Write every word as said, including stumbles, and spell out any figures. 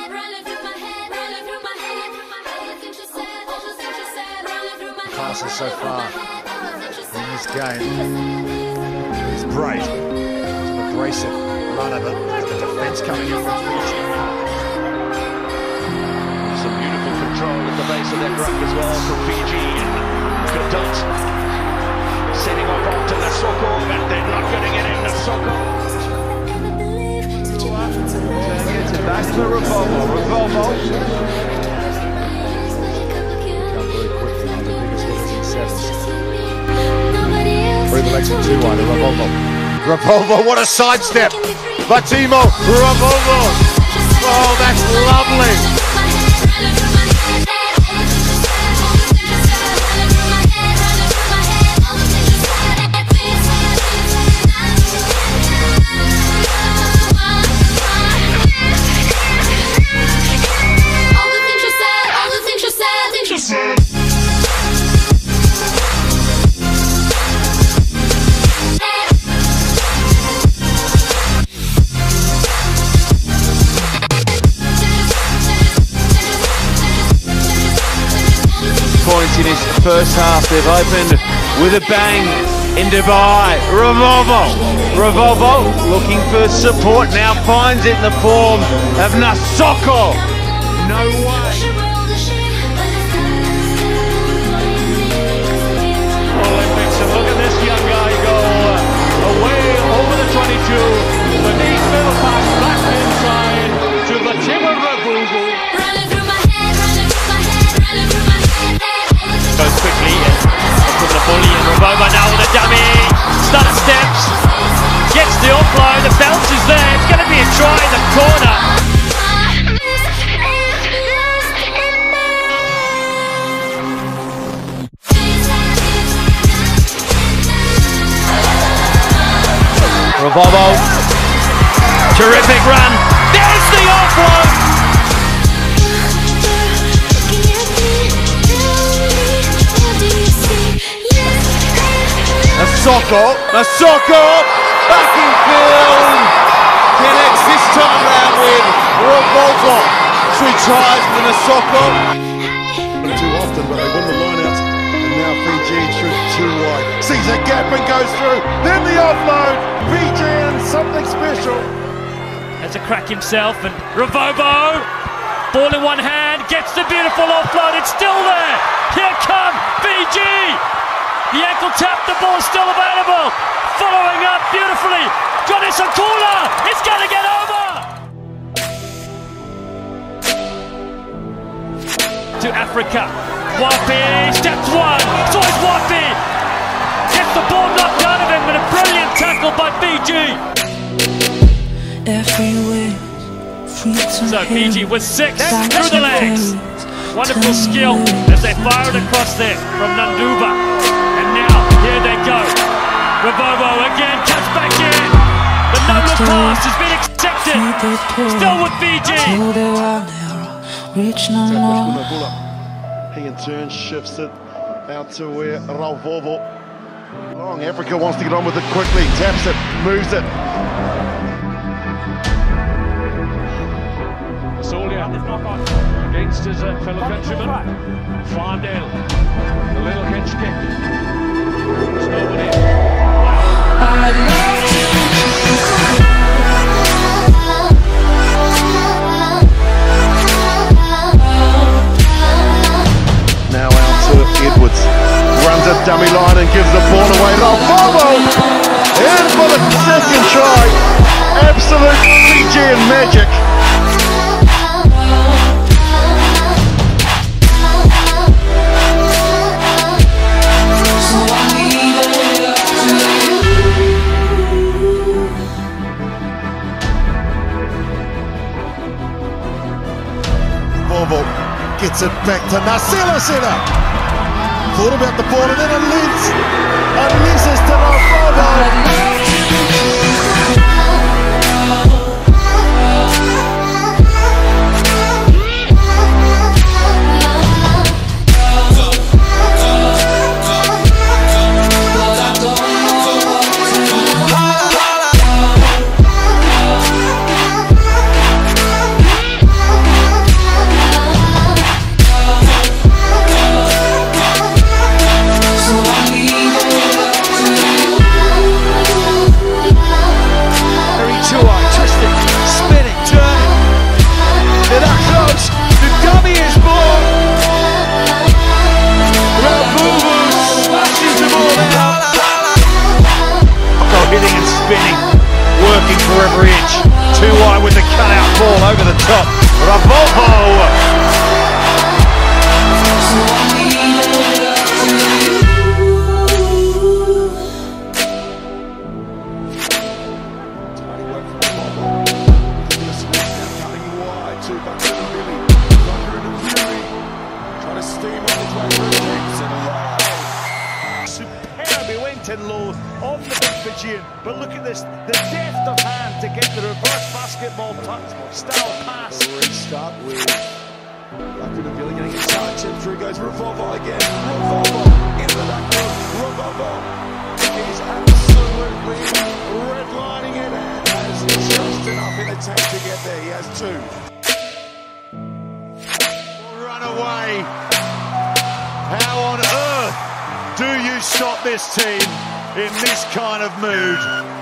Passes so far in this game. He's brave, he's an abrasive runner, but the defence coming in from Fiji. Some beautiful control at the base of their ruck as well from Fiji. Kadot setting off onto the Soko, but they're not going to get in the Soko. Gets it back to Ravouvou. Ravouvou. Through the legs of t A T u, Ravouvou. Ravouvou, what a sidestep! Vatemo, Ravouvou! Oh, that's lovely! Points in his first half, they've opened with a bang in Dubai. Ravouvou, Ravouvou looking for support, now finds it in the form of Nasoko. No way. Olympics, and look at this young guy go away over the twenty-two. Beneath middle pass, back inside to Vatemo Ravouvou. Goes quickly and from the bully, and Ravouvou now with a dummy. Stutter steps, gets the offload, the bounce is there. It's going to be a try in the corner. Ravouvou, terrific run. There's the offload. Nasoko, Nasoko, back in field, connects this time round with Ravouvou. Three tries for Nasoko. Not too often, but they won the line-out, and now Fiji through too wide. Sees a gap and goes through, then the offload. Fiji and something special. Has a crack himself, and Ravouvou, ball in one hand, gets the beautiful offload, it's still there. Here come Fiji. The ankle tap, the ball still available. Following up beautifully. Got this on corner. It's going to get over. To Africa. Wapi steps one. So is Wapi. Gets the ball knocked out of him, but a brilliant tackle by Fiji. So Fiji with six through the legs. Wonderful skill as they fire it across there from Nanduba. Here they go. Ravouvou again, cuts back in. The no-look pass has been accepted. Still with Fiji. He in turn shifts it out to where Ravouvou. Long Africa wants to get on with it quickly. Taps it, moves it. Solia against his uh, fellow countryman. Fardell. The little hinge kick. There's nobody. Now out to Edwards. Runs a dummy line and gives the ball away. Ravouvou in for the second try. Absolute Fijian magic. Gets it back to Nasila Sena. Thought about the ball and then it leads. Unleashes to Ravouvou. Bridge, too wide with the cutout ball over the top. Ravouvou. Superb, he went in low on the big Fijian, but look at this, the depth of hand to get the reverse basketball touch style pass. Restart with Matsubs getting a touch, and through goes Ravouvou again. Ravouvou into the backfield. Ravouvou is absolutely redlining it, and has just enough in attack to get there. He has two. Run away. How on earth do you stop this team in this kind of mood?